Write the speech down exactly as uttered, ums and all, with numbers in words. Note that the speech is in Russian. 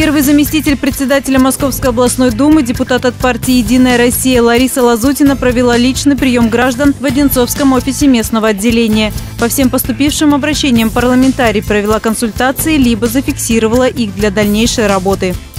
Первый заместитель председателя Московской областной думы, депутат от партии «Единая Россия» Лариса Лазутина провела личный прием граждан в Одинцовском офисе местного отделения. По всем поступившим обращениям парламентарий провела консультации либо зафиксировала их для дальнейшей работы.